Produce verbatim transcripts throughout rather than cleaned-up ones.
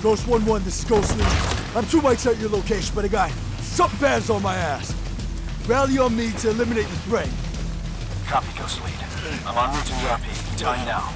Ghost one one, this is Ghost Lead. I'm two mics at your location, but I got something bad's on my ass. Rally on me to eliminate the threat. Copy, Ghost Lead. I'm en route to E R P. Tell you now.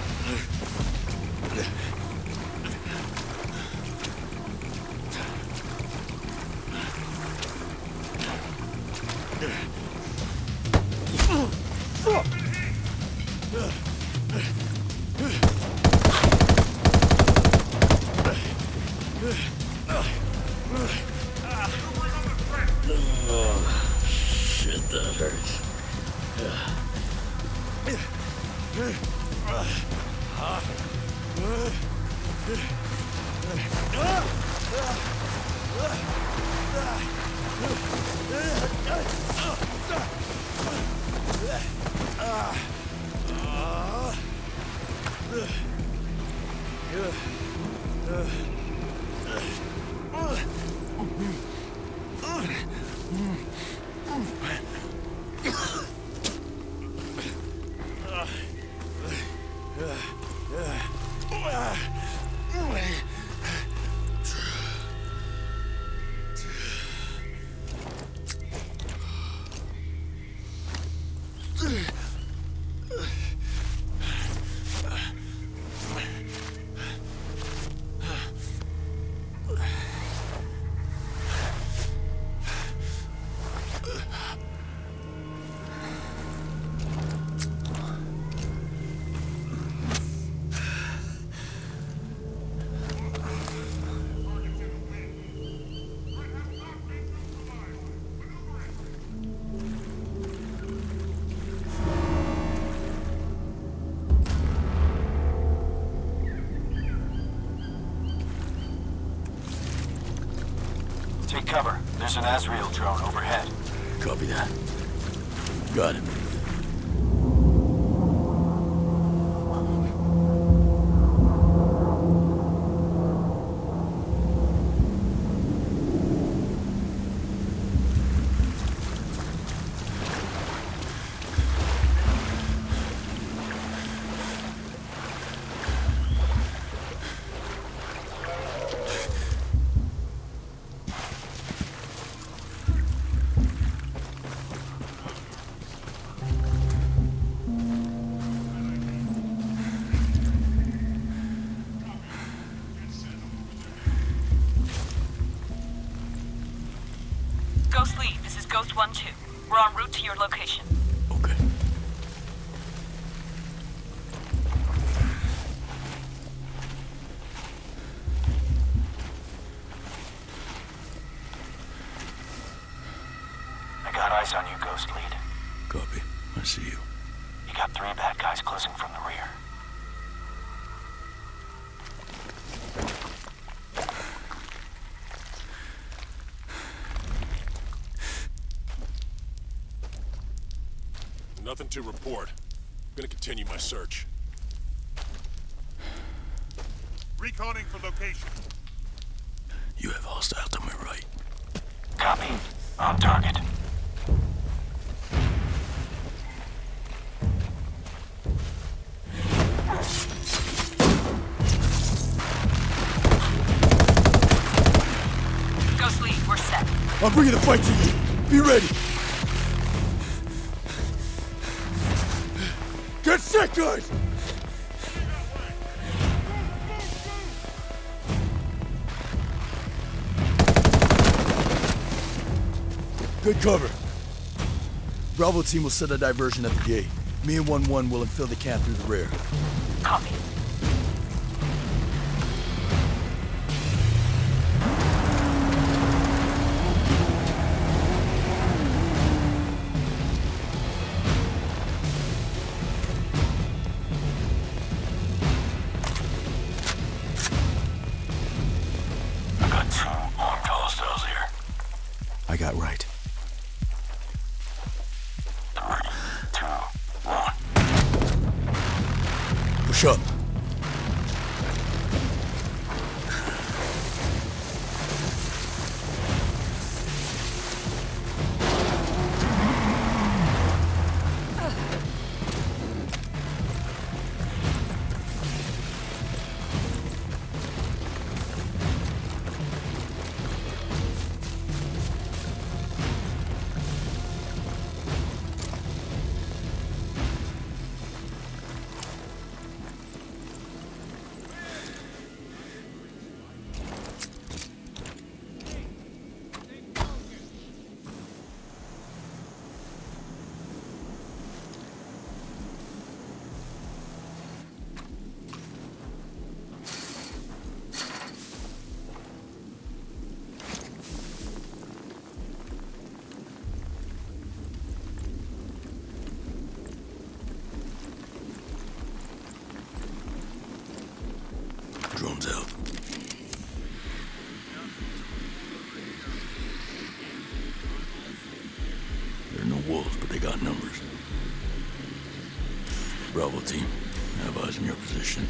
Take cover. There's an Azrael drone overhead. Copy that. Got it. Ghost Lead, this is Ghost one two. We're en route to your location. Okay. I got eyes on you, Ghost Lead. Copy. I see you. You got three bad guys closing from the rear. Nothing to report. I'm gonna continue my search. Reconning for location. You have hostile to my right. Copy. On target. Ghost Lead, we're set. I'm bringing the fight to you. Be ready. Get set, guys! Good cover. Bravo team will set a diversion at the gate. Me and one one will infill the camp through the rear. Copy. I got right. Three, two, one. Push up. wolves, but they got numbers. Bravo team, have eyes in your position.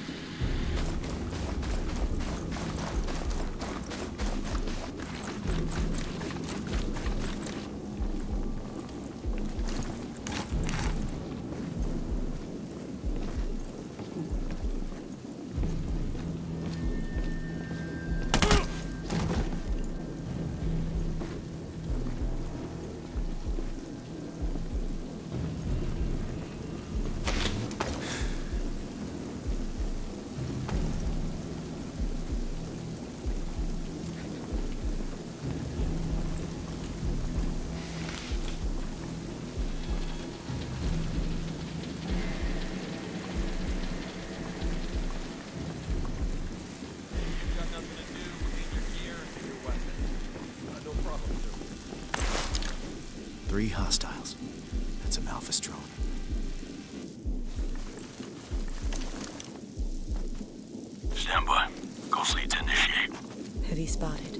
Three hostiles. That's a Malphas drone. Stand by. Ghost lead to initiate. Heavy spotted.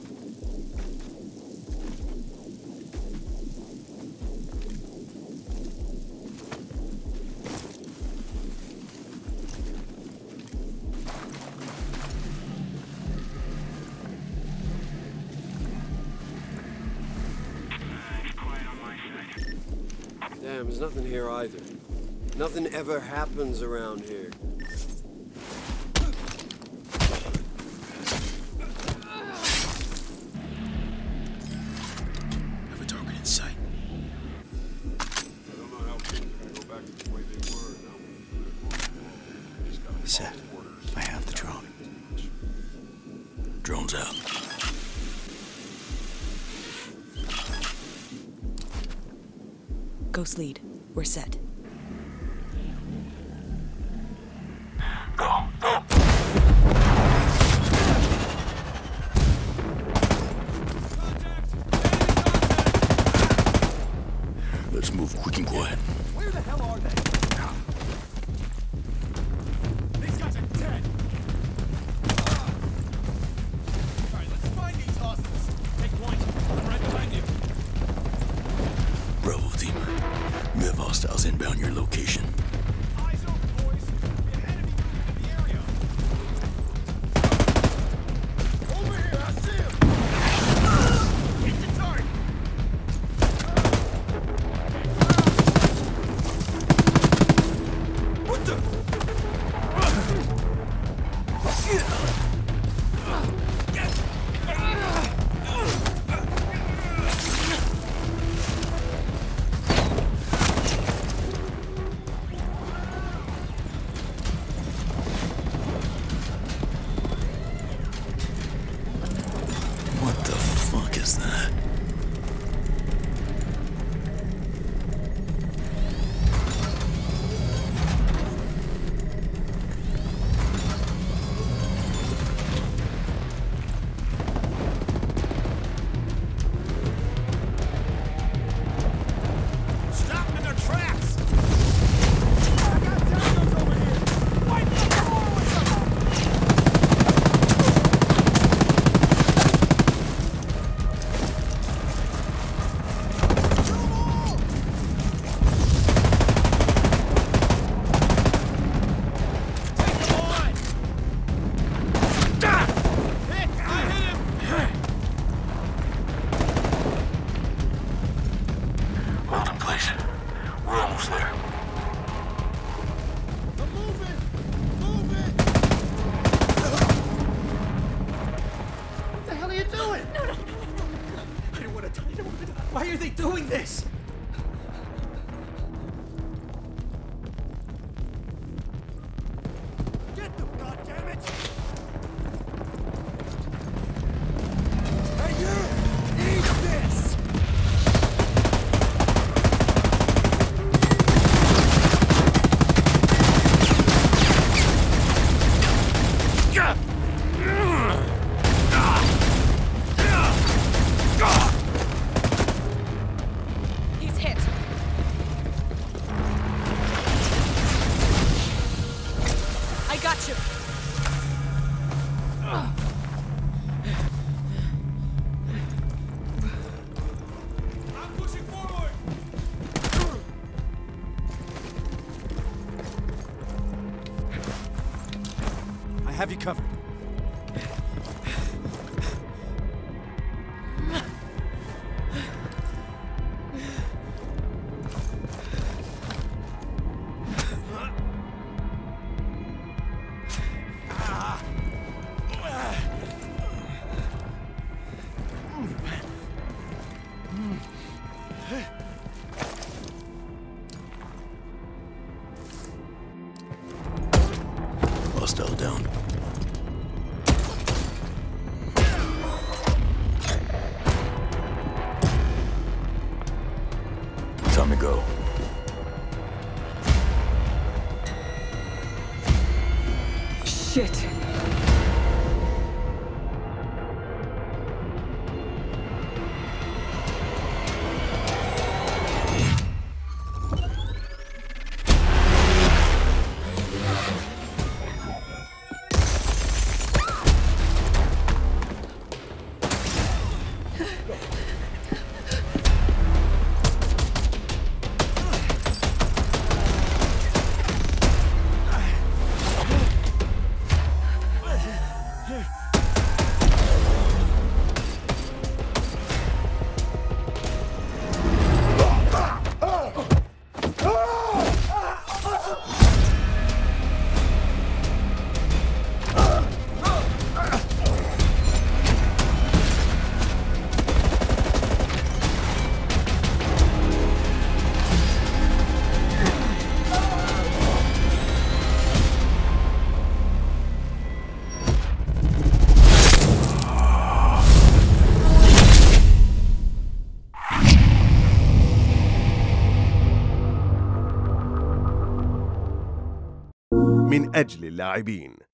Damn, there's nothing here either. Nothing ever happens around here. Have a target in sight. I don't know how things can go back to the way they were now. Set. I have the drone. Drone's out. Ghost lead. We're set. Go, go! Let's move quick and quiet. Where the hell are they? These guys are dead. All right, let's find these hostiles. Take point. I'm right behind you. Bravo team, you have hostiles inbound your location. Eyes open, boys. An enemy moving in the area. Over here, I see him. Hit the target. What the? have you covered. Hostile down. Time to go. Shit. من أجل اللاعبين.